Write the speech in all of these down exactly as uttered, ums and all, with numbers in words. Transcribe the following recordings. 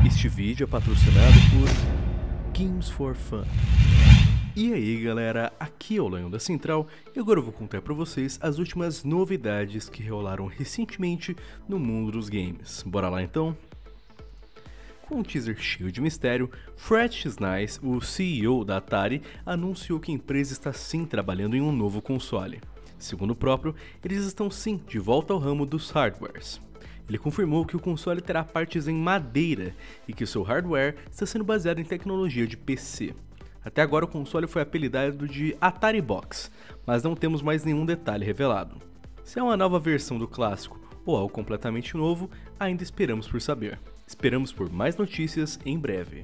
Este vídeo é patrocinado por Games for Fun. E aí galera, aqui é o Leão da Central e agora eu vou contar pra vocês as últimas novidades que rolaram recentemente no mundo dos games. Bora lá então? Com um teaser cheio de mistério, Fred X. Nice, o C E O da Atari, anunciou que a empresa está sim trabalhando em um novo console. Segundo o próprio, eles estão sim de volta ao ramo dos hardwares. Ele confirmou que o console terá partes em madeira e que seu hardware está sendo baseado em tecnologia de P C. Até agora o console foi apelidado de Atari Box, mas não temos mais nenhum detalhe revelado. Se é uma nova versão do clássico ou algo completamente novo, ainda esperamos por saber. Esperamos por mais notícias em breve.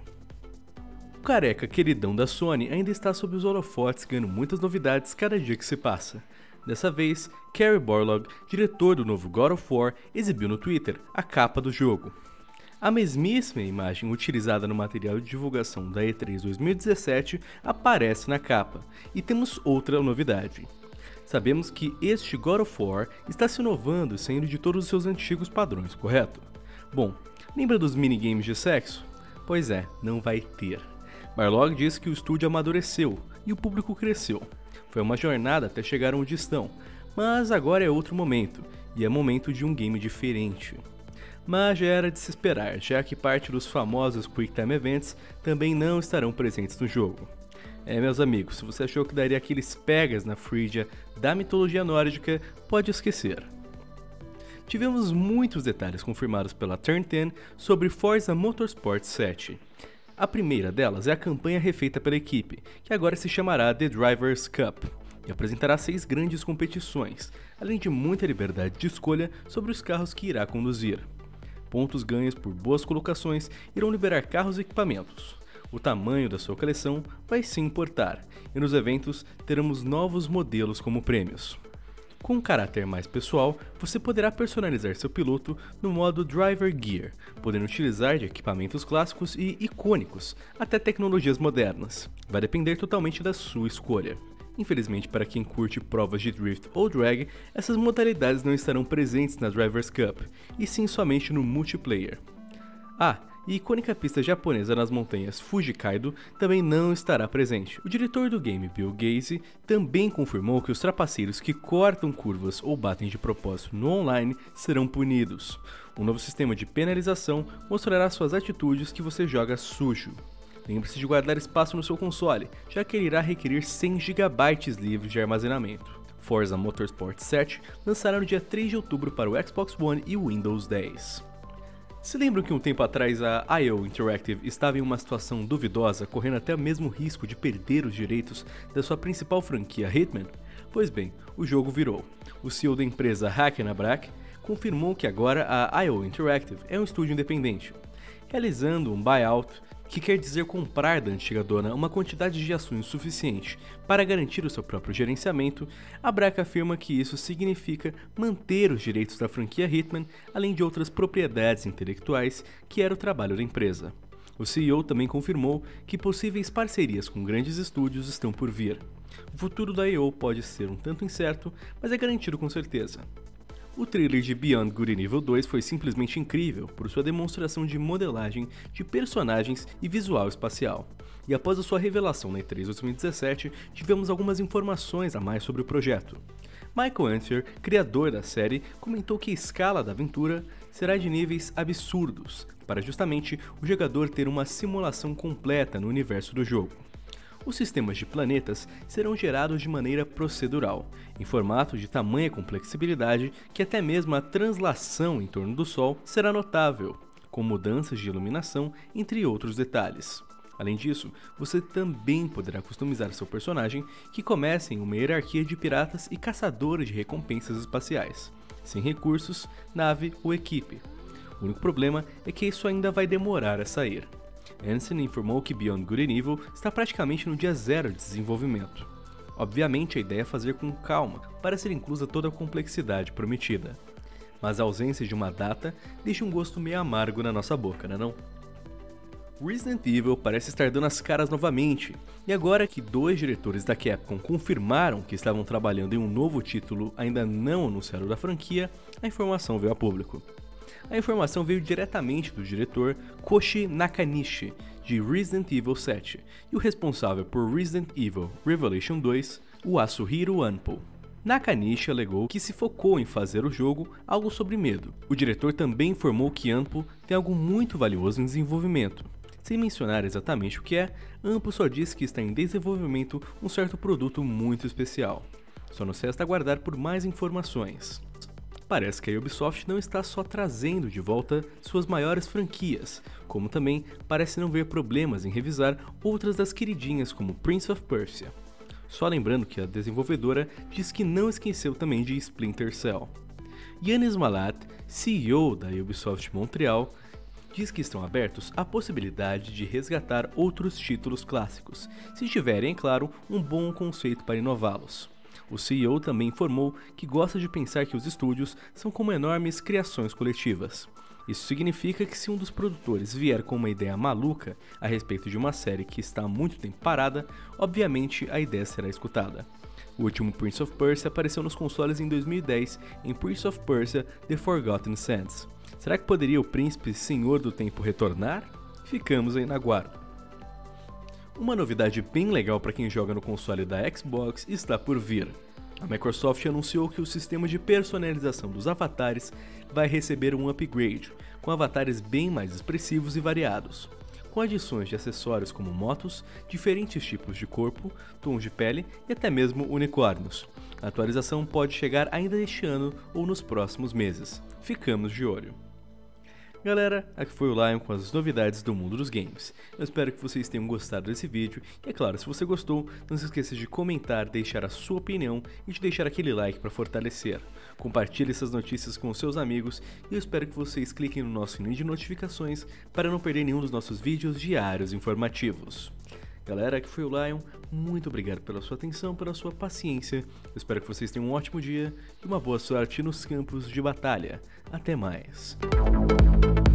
O careca queridão da Sony ainda está sob os holofotes, ganhando muitas novidades cada dia que se passa. Dessa vez, Cory Barlog, diretor do novo God of War, exibiu no Twitter a capa do jogo. A mesmíssima imagem utilizada no material de divulgação da E três dois mil e dezessete aparece na capa, e temos outra novidade. Sabemos que este God of War está se inovando e saindo de todos os seus antigos padrões, correto? Bom, lembra dos minigames de sexo? Pois é, não vai ter. Barlog diz que o estúdio amadureceu e o público cresceu. Foi uma jornada até chegar onde estão, mas agora é outro momento, e é momento de um game diferente. Mas já era de se esperar, já que parte dos famosos Quick Time Events também não estarão presentes no jogo. É, meus amigos, se você achou que daria aqueles pegas na Phrygia da mitologia nórdica, pode esquecer. Tivemos muitos detalhes confirmados pela Turn dez sobre Forza Motorsport sete. A primeira delas é a campanha refeita pela equipe, que agora se chamará The Drivers' Cup, e apresentará seis grandes competições, além de muita liberdade de escolha sobre os carros que irá conduzir. Pontos ganhos por boas colocações irão liberar carros e equipamentos. O tamanho da sua coleção vai sim importar, e nos eventos teremos novos modelos como prêmios. Com um caráter mais pessoal, você poderá personalizar seu piloto no modo Driver Gear, podendo utilizar de equipamentos clássicos e icônicos até tecnologias modernas. Vai depender totalmente da sua escolha. Infelizmente, para quem curte provas de drift ou drag, essas modalidades não estarão presentes na Drivers' Cup, e sim somente no multiplayer. Ah, e a icônica pista japonesa nas montanhas Fuji Kaido também não estará presente. O diretor do game, Bill Gaze, também confirmou que os trapaceiros que cortam curvas ou batem de propósito no online serão punidos. Um novo sistema de penalização mostrará suas atitudes que você joga sujo. Lembre-se de guardar espaço no seu console, já que ele irá requerer cem gigabytes livres de armazenamento. Forza Motorsport sete lançará no dia três de outubro para o Xbox One e o Windows dez. Se lembram que um tempo atrás a I O Interactive estava em uma situação duvidosa, correndo até mesmo o risco de perder os direitos da sua principal franquia Hitman? Pois bem, o jogo virou. O C E O da empresa Hackenabrak confirmou que agora a I O Interactive é um estúdio independente, realizando um buyout, que quer dizer comprar da antiga dona uma quantidade de ações suficiente para garantir o seu próprio gerenciamento. A Brack afirma que isso significa manter os direitos da franquia Hitman, além de outras propriedades intelectuais, que era o trabalho da empresa. O C E O também confirmou que possíveis parcerias com grandes estúdios estão por vir. O futuro da I O pode ser um tanto incerto, mas é garantido com certeza. O trailer de Beyond Good and Evil dois foi simplesmente incrível por sua demonstração de modelagem de personagens e visual espacial. E após a sua revelação na E três dois mil e dezessete, tivemos algumas informações a mais sobre o projeto. Michael Anther, criador da série, comentou que a escala da aventura será de níveis absurdos, para justamente o jogador ter uma simulação completa no universo do jogo. Os sistemas de planetas serão gerados de maneira procedural, em formato de tamanha complexibilidade que até mesmo a translação em torno do Sol será notável, com mudanças de iluminação, entre outros detalhes. Além disso, você também poderá customizar seu personagem, que começa em uma hierarquia de piratas e caçadores de recompensas espaciais, sem recursos, nave ou equipe. O único problema é que isso ainda vai demorar a sair. Ansem informou que Beyond Good and Evil está praticamente no dia zero de desenvolvimento. Obviamente a ideia é fazer com calma, para ser inclusa toda a complexidade prometida. Mas a ausência de uma data deixa um gosto meio amargo na nossa boca, não é não? Resident Evil parece estar dando as caras novamente, e agora que dois diretores da Capcom confirmaram que estavam trabalhando em um novo título ainda não anunciado da franquia, a informação veio a público. A informação veio diretamente do diretor Koshi Nakanishi, de Resident Evil sete, e o responsável por Resident Evil Revelation dois, o Asuhiro Anpo. Nakanishi alegou que se focou em fazer o jogo algo sobre medo. O diretor também informou que Anpo tem algo muito valioso em desenvolvimento. Sem mencionar exatamente o que é, Anpo só disse que está em desenvolvimento um certo produto muito especial. Só nos resta aguardar por mais informações. Parece que a Ubisoft não está só trazendo de volta suas maiores franquias, como também parece não ver problemas em revisar outras das queridinhas como Prince of Persia. Só lembrando que a desenvolvedora diz que não esqueceu também de Splinter Cell. Yannis Mallat, C E O da Ubisoft Montreal, diz que estão abertos à possibilidade de resgatar outros títulos clássicos, se tiverem, é claro, um bom conceito para inová-los. O C E O também informou que gosta de pensar que os estúdios são como enormes criações coletivas. Isso significa que se um dos produtores vier com uma ideia maluca a respeito de uma série que está há muito tempo parada, obviamente a ideia será escutada. O último Prince of Persia apareceu nos consoles em dois mil e dez em Prince of Persia: The Forgotten Sands. Será que poderia o príncipe Senhor do Tempo retornar? Ficamos aí na guarda. Uma novidade bem legal para quem joga no console da Xbox está por vir. A Microsoft anunciou que o sistema de personalização dos avatares vai receber um upgrade, com avatares bem mais expressivos e variados, com adições de acessórios como motos, diferentes tipos de corpo, tons de pele e até mesmo unicórnios. A atualização pode chegar ainda este ano ou nos próximos meses. Ficamos de olho. Galera, aqui foi o Lion com as novidades do mundo dos games. Eu espero que vocês tenham gostado desse vídeo e é claro, se você gostou, não se esqueça de comentar, deixar a sua opinião e de deixar aquele like para fortalecer. Compartilhe essas notícias com seus amigos e eu espero que vocês cliquem no nosso sininho de notificações para não perder nenhum dos nossos vídeos diários informativos. Galera, aqui foi o Lion, muito obrigado pela sua atenção, pela sua paciência, eu espero que vocês tenham um ótimo dia e uma boa sorte nos campos de batalha. Até mais!